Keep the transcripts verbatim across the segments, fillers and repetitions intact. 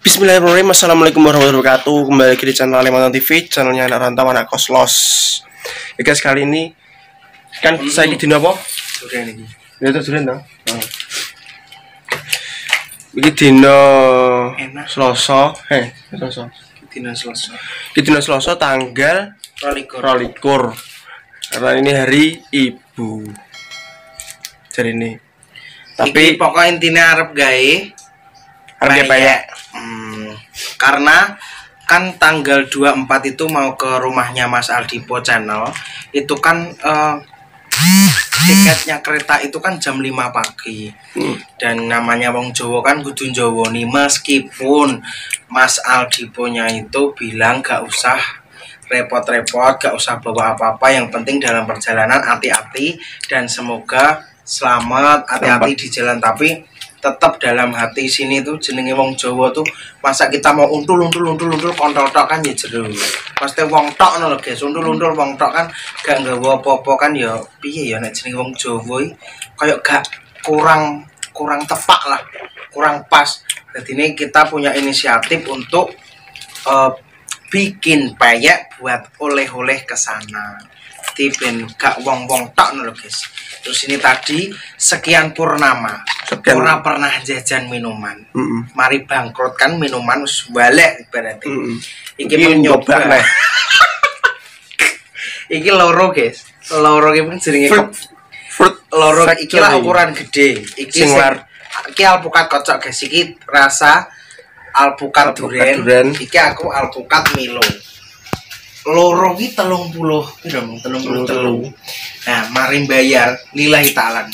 Bismillahirrahmanirrahim. Assalamualaikum warahmatullahi wabarakatuh. Kembali lagi di channel Alimantan T V, channelnya anak rantau anak kos los. Ya guys, kali ini kan hmm. saya di dino apa? Durian ini. Ya itu durian dong. Oh. Ini dino Selasa, heh, Selasa. Dino Selasa. Di dino Selasa tanggal rolikur. Karena ini hari ibu. Jadi ini. Tapi iki pokoknya intinya arep gawe harga banyak. Hmm, karena kan tanggal dua puluh empat itu mau ke rumahnya Mas Aldipo Channel. Itu kan uh, tiketnya kereta itu kan jam lima pagi. Hmm. Dan namanya wong Jawa kan kudu njawani, meskipun Mas Aldipo-nya itu bilang gak usah repot-repot, gak usah bawa apa-apa, yang penting dalam perjalanan hati-hati dan semoga selamat, hati-hati di jalan. Tapi tetap dalam hati sini tuh jenenge wong Jawa tuh, masa kita mau untul untul untul untul kontol tok kan ya jero. Pasti wong tok ngono lho guys, untul untul wong tok kan gak nggawa apa-apa kan ya piye ya nek jenenge wong Jawa iki kayak gak kurang kurang tepak lah, kurang pas. Jadi ini kita punya inisiatif untuk uh, bikin peyek buat oleh-oleh ke sana. Tipen gak wong-wong tok lho guys. Terus ini tadi sekian purnama. Sekian ora pernah jajan minuman. Mm -mm. Mari bangkrut kan minuman wis balik berarti. Mm -mm. Iki mau nyoba. Iki loro guys. Loro iki pun jenenge fruit loro iki lah ukuran gede. Iki sing iki alpukat kocok guys. Iki rasa alpukat durian. Iki aku alpukat Milo. Loro ki telung puluh piro mung telung puluh telu. Nah, mari bayar lillahi ta'ala.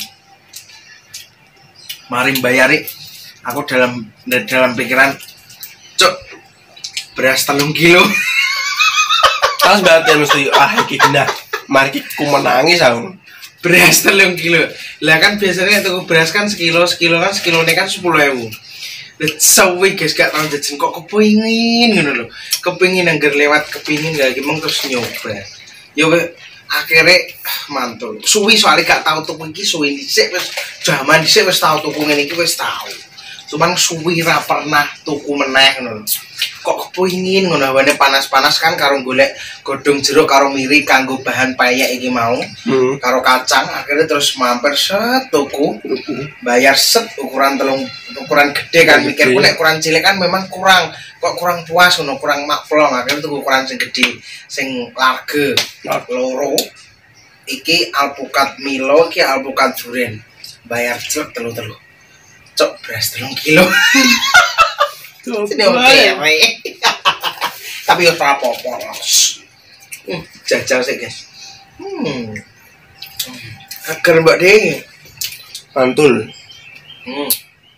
Mari bayari aku dalam dalam pikiran cuk beras telung kilo. Pas banget ya mesti ah iki dah. Mari ku menangis aku. Beras telung kilo. Lah kan biasanya tuku beras kan sekilo, sekilo kan sekilone kan sepuluh ribu. Sewi guys gak tau jajan kok kepingin ngono lho. Kepingin anggar lewat kepingin gak gimeng terus nyoba. Ya akhirnya mantul. Suwi soalnya gak tau tuku iki suwi dhisik wis jaman dhisik wis tau tuku ngene iki wis tau. Cuman suwi ra pernah tuku meneh ngono. Kok kepingin ngono awane panas-panas kan karo golek godhong jeruk karo miri kanggo bahan peyek iki mau. Hmm. Karo kacang akhirnya terus mampir set tuku. Bayar set ukuran telung ukuran gede kan mikirku nek ukuran cilik kan memang kurang kok kurang puas ngono kurang makplong akhirnya tuku ukuran sing gede sing large loro iki alpukat Milo iki alpukat durian bayar cek telu-telu cok beras telung kilo ini oke tapi yo rapopo hmm, jajal sih guys hmm agar mbak deh mantul hmm.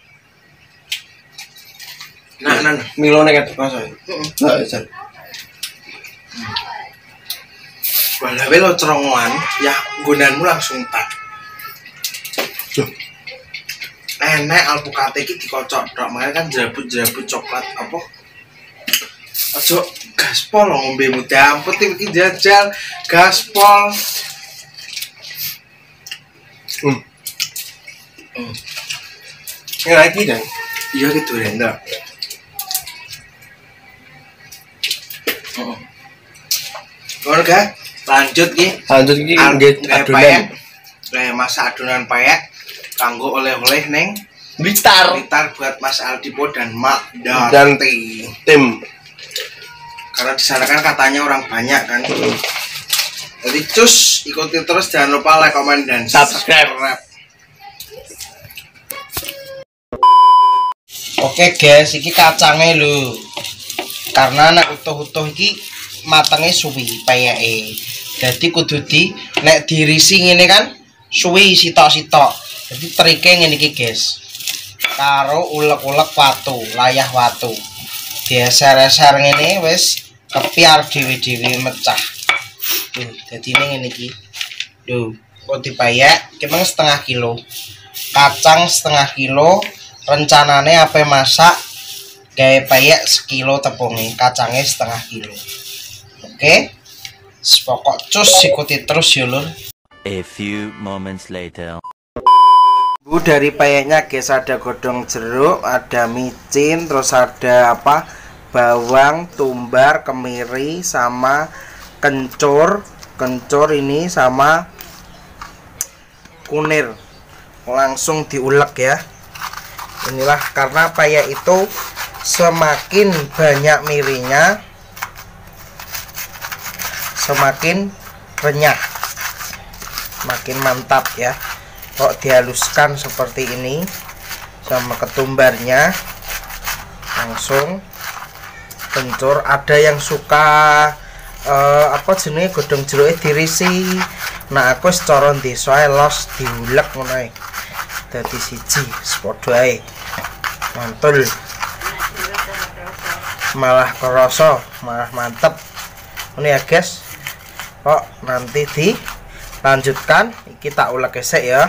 Nah, nah, nah. Milo nek ketok saya. Heeh. Jan. Walah lo cerongoan, ya nggonanmu langsung tak. Loh. Enek alpukat iki dikocok tok, makane kan jerabut-jerabut coklat apa? Aja gaspol ngombe mudah ampun iki jajal gaspol. Hmm. Hmm. Ya lagi dan. Iya gitu ya, enggak. Oke, lanjut ki. Lanjut ki nggih adonan. Kayak masak adonan peyek kanggo oleh-oleh neng Blitar. Blitar buat Mas Aldipo dan Mak dan tim. Karena di sana kan katanya orang banyak kan. Hmm. Jadi cus ikuti terus, jangan lupa like, komen dan subscribe. Oke guys, iki kacangnya lho. Karena nek utuh-utuh iki matenge suwi peyeke. Jadi kudu di nek dirisi ngene kan suwi sitok-sitok. Jadi trike ngene iki guys. Karo ulek-ulek watu, layah watu. Dieser-eser ngene wis kepiar dhewe-dhewe mecah. Tuh, dadi ngene iki. Lho, roti peyek ki mung setengah kilo. Kacang setengah kilo. Rencanane apa masak gawe peyek sekilo tepungnya, kacangnya setengah kilo. Oke, pokok cus ikuti terus ya lur. A few moments later. Bu, dari payeknya guys ada godong jeruk, ada micin, terus ada apa? Bawang, tumbar, kemiri, sama kencur, kencur ini sama kunir. Langsung diulek ya. Inilah karena payek itu semakin banyak mirinya semakin renyah, makin mantap ya. Kok dihaluskan seperti ini sama ketumbarnya, langsung kencur. Ada yang suka uh, apa jenis godong jeruk dirisi, nah aku secara desa los diulek ngono ae dadi siji sepodo ae mantul, malah kerasa malah mantep ini ya guys. Kok nanti dilanjutkan iki tak ulek gesek ya.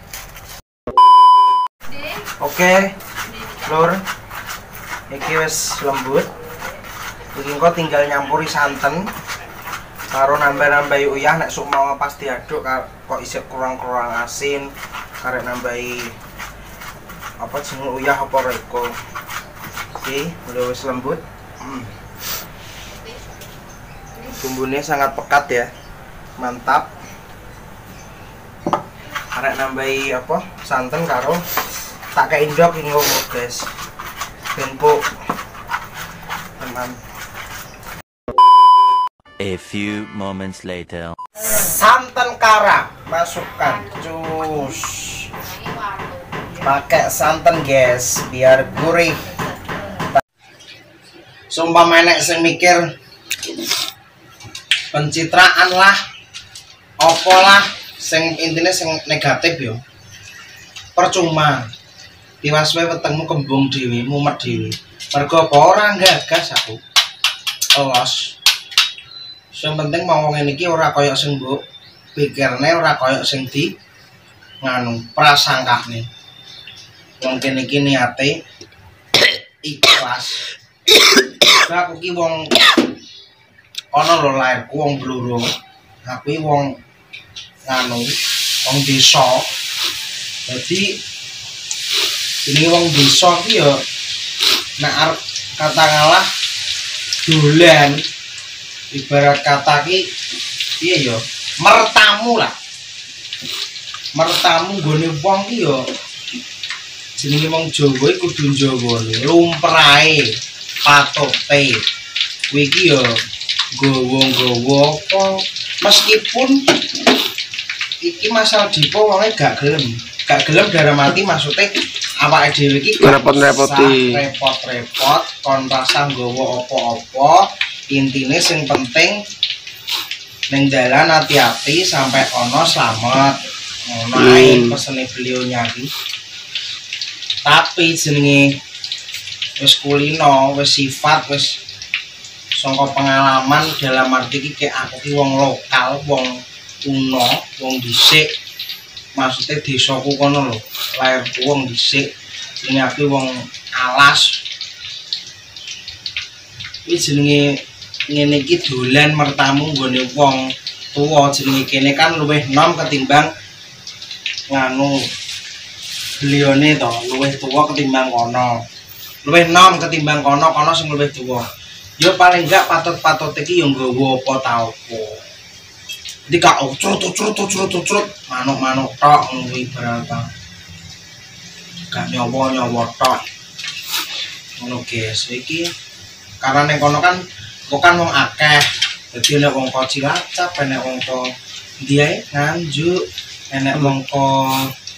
Oke lur, iki wis lembut. Iki kok tinggal nyampuri santen karo nambah-nambahi uyah. Nek sok mau pas diaduk kok isih kurang-kurang asin, karek nambahi apa jeneng uyah apa reko. Oke, udah wis lembut. Hmm. Bumbunya sangat pekat ya, mantap. Karek nambahi apa santen karo tak kayak indok ini guys, benpuk teman. A few moments later. Santan kara masukkan, cus. Pakai santan guys biar gurih. Sumpah menek sing mikir pencitraan lah, opo lah, sing intinya sing negatif yo. Percuma. Tiwas wae wetengmu kembung dhewe, mumet dhewe. Mergo apa ora gagas aku. Los. Yang penting mau ngene iki ora koyo sing mbok pikirne, ora koyo sing di nganu prasangkane. Wong kene iki niate ikhlas. Aku ki wong ana lho lairku wong Bluro. Aku iki wong nganu, wong desa. Dadi ini wong desa ki ya nek arep kata ngalah dolan, ibarat kata ki piye ya, mertamu lah. Mertamu nggone wong ki ya jenenge wong Jawa iku kudu Jawane, lumprahe, patote. Kuwi iki ya gowo-gowo apa meskipun iki Mas Aldipo wonge gak gelem. Gak gelem dalam mati maksudnya awake dhewe iki repot-repoti, repot-repot kon rasa nggawa apa-apa. Intine sing penting ning dalan hati-hati sampai ono selamat. Ngono ae pesene beliaunya iki. Tapi jenenge wis kulino, wis sifat, wis saka pengalaman dalam arti iki kayak aku ki wong lokal, wong kuno, wong dhisik. Maksudnya desaku kono lho, lairku wong dhisik, ini aku wong alas. Iki jenenge ngene iki dolan mertamu nggone wong tuwa, jenenge kene kan luwih nom ketimbang nganu belione to, luwih tuwa ketimbang kono. Luwih nom ketimbang kono, kono sing luwih tuwa. Ya paling enggak patut-patut iki ya nggawa apa ta opo. Jadi kak ucrut ucrut ucrut ucrut manuk-manuk tok ngwi berapa gak nyowo nyowo tok ngono guys. Iki karena ning kono kan bukan wong akeh, dadi nek wong ko Cilacap, enek wong ko Ndiaye Nganjuk, enek wong ko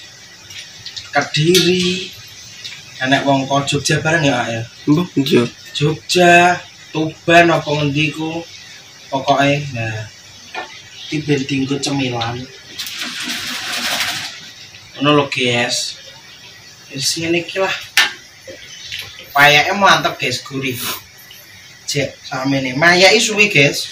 Kediri, enek wong ko Jogja bareng ya ya. Mbah Jogja, Tuban apa ngendi ku pokoke. Nah dibanding ke cemilan ngono lho guys. Wis ngene iki lah payake mantep guys, gurih jek samene. Mayake suwi guys,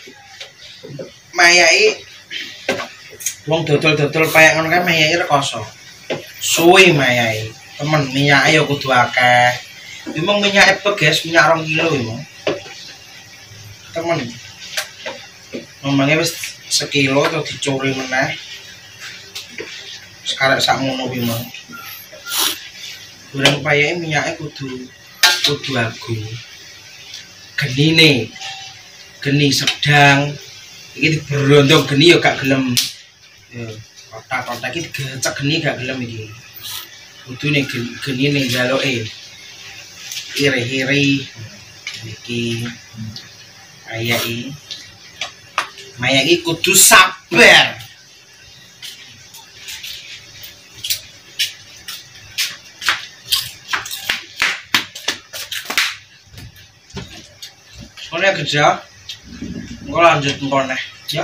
mayake wong dodol-dodol payak ngono kan mayake rekoso suwi. Mayake temen minyake ya kudu akeh. Memang minyake guys, minyak rong kilo emang temen. Ngomongnya wis sekilo atau dicuri meneh Sekarang sak ngono kuwi mau. Goreng payake minyake kudu kudu agung. Genine. Geni sedang. Iki diberondong geni ya gak gelem. Ya, kotak-kotak iki digecek geni gak gelem iki. Kudune genine jaloke. Iri-iri iki ayaki. Mayaki kudu sabar. Soalnya kerja, engko lanjut engko neh, ya.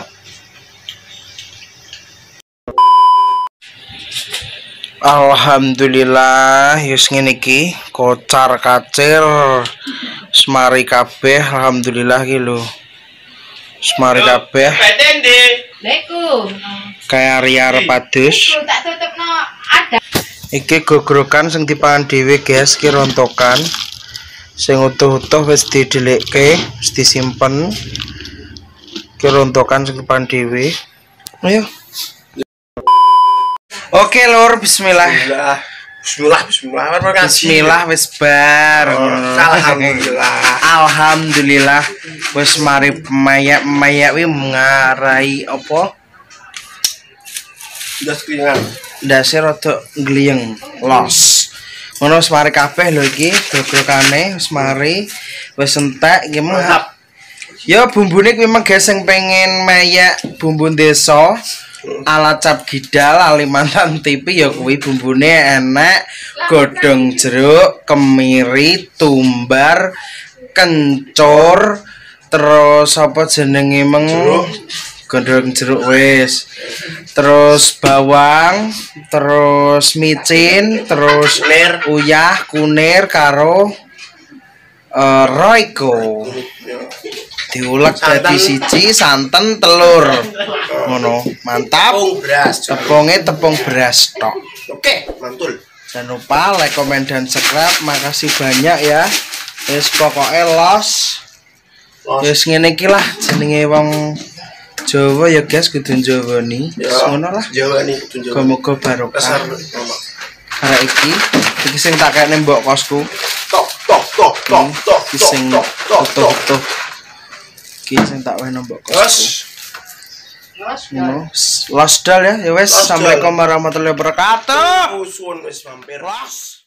Alhamdulillah, yus ngene iki, kocar kacir, semari kabeh, alhamdulillah iki lho. Semari kabeh. Assalamualaikum. Kayak Ria padus. Tak tutupno ada. Iki gogrokan sing dipangan dhewe, guys, ki rontokan. Sing utuh-utuh wis didelekke, wis disimpen. Ki rontokan sing dipangan dhewe. Ayo. Oke, Lur, bismillah. Bismillah. Bismillah, bismillah. Bismillah wis bar. Alhamdulillah. Alhamdulillah wis mari mayak-mayak wi ngarai apa? Udah keringan. Ndase rada gliyeng, los. Ngono wis mari kabeh lho iki, gogrokane wis mari wis entek iki mah. Ya bumbune kuwi memang guys sing pengen mayak bumbu desa. Ala cap gidal Kalimantan T V ya kuwi bumbune enek godhong jeruk, kemiri, tumbar, kencur, terus apa jenenge meng godhong jeruk wis. Terus bawang, terus micin, terus Kunir. uyah, kunir karo uh, royco. Diulek dadi siji, santen, telur. Ngono, mantap. Tepung beras. Tepungnya tepung beras tok. Oke, mantul. Jangan lupa like, komen, dan subscribe. Makasih banyak ya. Wis pokoknya los. Wis ngene iki lah jenenge wong Jawa ya guys, kudu Jawa nih. Ngono lah. Jawa nih kudu Jawa. Muga-muga barokah. Karena iki, iki sing tak kene mbok kosku. Tok tok tok tok tok. Iki sing utuh-utuh. Iki sing tak wene mbok kosku. No. Los dal ya, ya wes. Assalamualaikum warahmatullahi wabarakatuh. Suwun wis mampir. Los.